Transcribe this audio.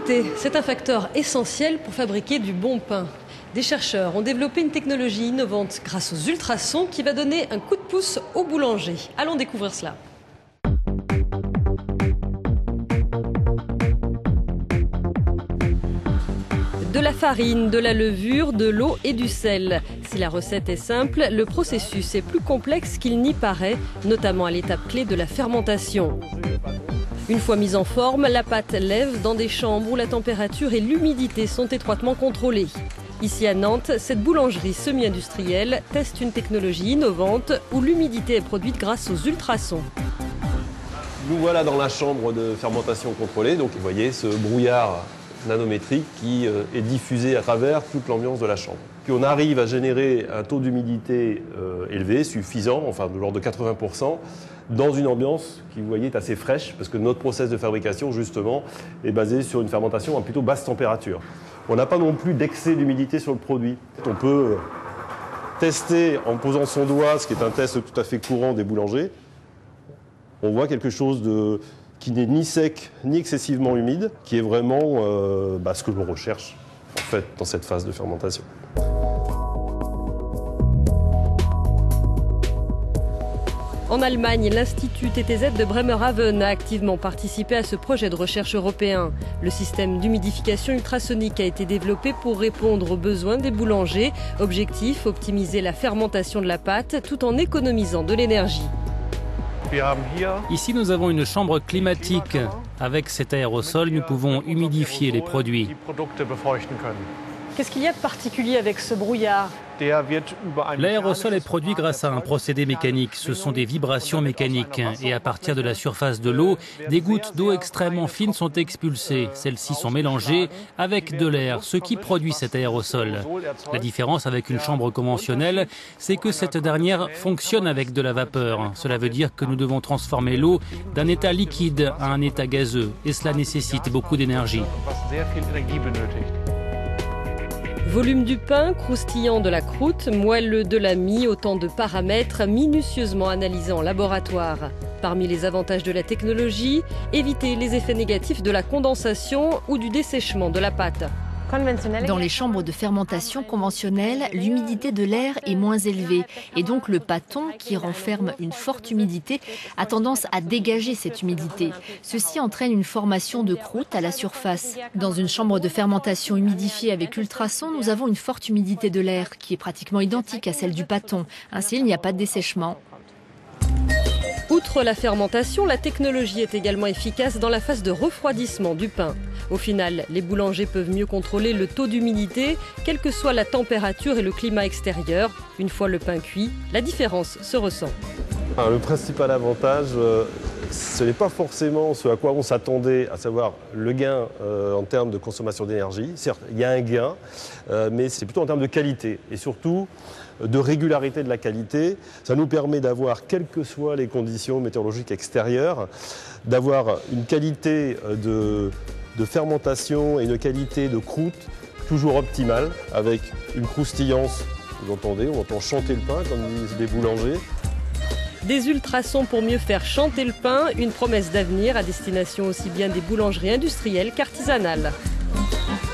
L'humidité, c'est un facteur essentiel pour fabriquer du bon pain. Des chercheurs ont développé une technologie innovante grâce aux ultrasons qui va donner un coup de pouce aux boulangers. Allons découvrir cela. De la farine, de la levure, de l'eau et du sel. Si la recette est simple, le processus est plus complexe qu'il n'y paraît, notamment à l'étape clé de la fermentation. Une fois mise en forme, la pâte lève dans des chambres où la température et l'humidité sont étroitement contrôlées. Ici à Nantes, cette boulangerie semi-industrielle teste une technologie innovante où l'humidité est produite grâce aux ultrasons. Nous voilà dans la chambre de fermentation contrôlée. Donc vous voyez ce brouillard nanométrique qui est diffusé à travers toute l'ambiance de la chambre. Puis on arrive à générer un taux d'humidité élevé, suffisant, enfin de l'ordre de 80%, dans une ambiance qui, vous voyez, est assez fraîche, parce que notre process de fabrication, justement, est basé sur une fermentation à plutôt basse température. On n'a pas non plus d'excès d'humidité sur le produit. On peut tester en posant son doigt, ce qui est un test tout à fait courant des boulangers. On voit quelque chose qui n'est ni sec ni excessivement humide, qui est vraiment ce que l'on recherche en fait dans cette phase de fermentation. En Allemagne, l'Institut TTZ de Bremerhaven a activement participé à ce projet de recherche européen. Le système d'humidification ultrasonique a été développé pour répondre aux besoins des boulangers. Objectif, optimiser la fermentation de la pâte tout en économisant de l'énergie. Ici, nous avons une chambre climatique. Avec cet aérosol, nous pouvons humidifier les produits. Qu'est-ce qu'il y a de particulier avec ce brouillard ? L'aérosol est produit grâce à un procédé mécanique. Ce sont des vibrations mécaniques. Et à partir de la surface de l'eau, des gouttes d'eau extrêmement fines sont expulsées. Celles-ci sont mélangées avec de l'air, ce qui produit cet aérosol. La différence avec une chambre conventionnelle, c'est que cette dernière fonctionne avec de la vapeur. Cela veut dire que nous devons transformer l'eau d'un état liquide à un état gazeux. Et cela nécessite beaucoup d'énergie. Volume du pain, croustillant de la croûte, moelleux de la mie, autant de paramètres minutieusement analysés en laboratoire. Parmi les avantages de la technologie, éviter les effets négatifs de la condensation ou du dessèchement de la pâte. Dans les chambres de fermentation conventionnelles, l'humidité de l'air est moins élevée et donc le pâton, qui renferme une forte humidité, a tendance à dégager cette humidité. Ceci entraîne une formation de croûte à la surface. Dans une chambre de fermentation humidifiée avec ultrasons, nous avons une forte humidité de l'air qui est pratiquement identique à celle du pâton. Ainsi, il n'y a pas de dessèchement. Outre la fermentation, la technologie est également efficace dans la phase de refroidissement du pain. Au final, les boulangers peuvent mieux contrôler le taux d'humidité, quelle que soit la température et le climat extérieur. Une fois le pain cuit, la différence se ressent. Alors, le principal avantage, ce n'est pas forcément ce à quoi on s'attendait, à savoir le gain en termes de consommation d'énergie. Certes, il y a un gain, mais c'est plutôt en termes de qualité et surtout de régularité de la qualité. Ça nous permet d'avoir, quelles que soient les conditions météorologiques extérieures, d'avoir une qualité de fermentation et une qualité de croûte toujours optimale, avec une croustillance, vous entendez, on entend chanter le pain, comme disent les boulangers. Des ultrasons pour mieux faire chanter le pain, une promesse d'avenir à destination aussi bien des boulangeries industrielles qu'artisanales.